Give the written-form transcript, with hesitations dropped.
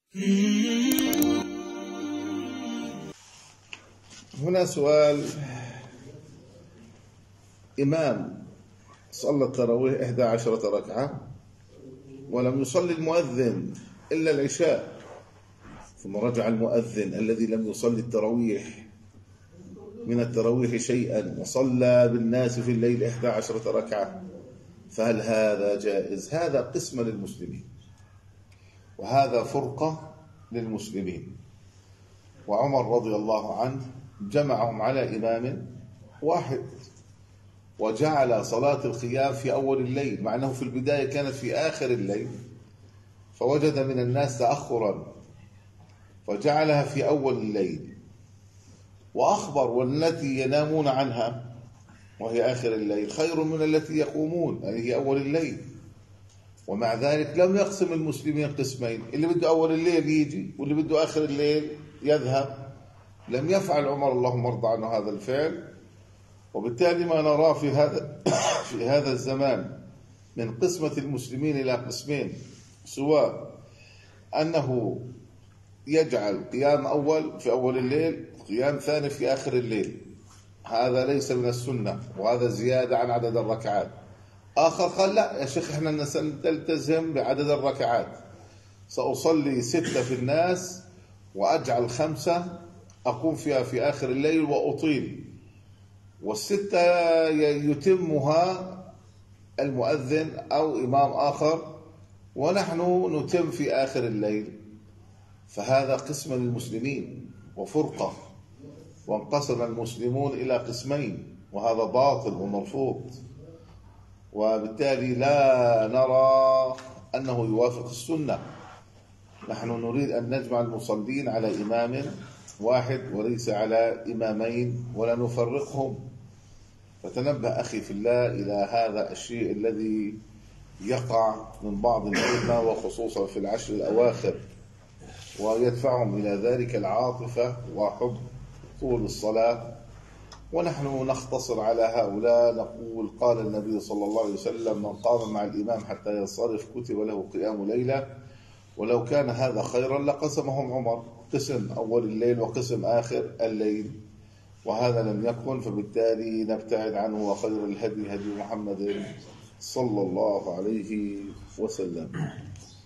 هنا سؤال: إمام صلى التراويح 11 ركعة ولم يصلي المؤذن إلا العشاء، ثم رجع المؤذن الذي لم يصلي التراويح من التراويح شيئا وصلى بالناس في الليل 11 ركعة، فهل هذا جائز؟ هذا قسمة للمسلمين، وهذا فرقة للمسلمين. وعمر رضي الله عنه جمعهم على إمام واحد، وجعل صلاة القيام في أول الليل، مع أنه في البداية كانت في آخر الليل، فوجد من الناس تأخرا فجعلها في أول الليل، وأخبر: والتي ينامون عنها وهي آخر الليل خير من التي يقومون، يعني هي أول الليل. ومع ذلك لم يقسم المسلمين قسمين، اللي بده أول الليل يجي واللي بده آخر الليل يذهب. لم يفعل عمر اللهم ارضى عنه هذا الفعل. وبالتالي ما نراه في هذا الزمان من قسمة المسلمين إلى قسمين، سواء أنه يجعل قيام أول في أول الليل، قيام ثاني في آخر الليل، هذا ليس من السنة، وهذا زيادة عن عدد الركعات. آخر قال: لا يا شيخ، احنا نلتزم بعدد الركعات، سأصلي 6 في الناس وأجعل 5 أقوم فيها في آخر الليل وأطيل، وال6 يتمها المؤذن أو إمام آخر، ونحن نتم في آخر الليل. فهذا قسم للمسلمين وفرقة، وانقسم المسلمون إلى قسمين، وهذا باطل ومرفوض. وبالتالي لا نرى أنه يوافق السنة. نحن نريد أن نجمع المصلين على إمام واحد وليس على إمامين، ولا نفرقهم. فتنبه أخي في الله إلى هذا الشيء الذي يقع من بعض الأئمة، وخصوصا في العشر الأواخر، ويدفعهم إلى ذلك العاطفة وحب طول الصلاة. ونحن نختصر على هؤلاء، نقول: قال النبي صلى الله عليه وسلم: من قام مع الإمام حتى ينصرف كتب له قيام ليلة. ولو كان هذا خيرا لقسمهم عمر، قسم أول الليل وقسم آخر الليل، وهذا لم يكن، فبالتالي نبتعد عنه. وخير الهدي هدي محمد صلى الله عليه وسلم.